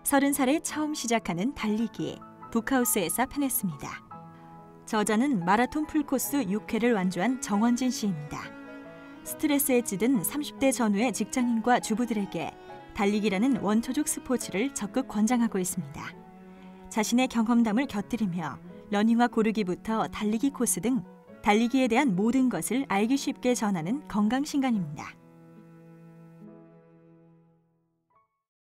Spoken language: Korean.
30살에 처음 시작하는 달리기, 북하우스에서 펴냈습니다. 저자는 마라톤 풀코스 6회를 완주한 정원진 씨입니다. 스트레스에 찌든 30대 전후의 직장인과 주부들에게 달리기라는 원초적 스포츠를 적극 권장하고 있습니다. 자신의 경험담을 곁들이며 러닝화 고르기부터 달리기 코스 등 달리기에 대한 모든 것을 알기 쉽게 전하는 건강신간입니다.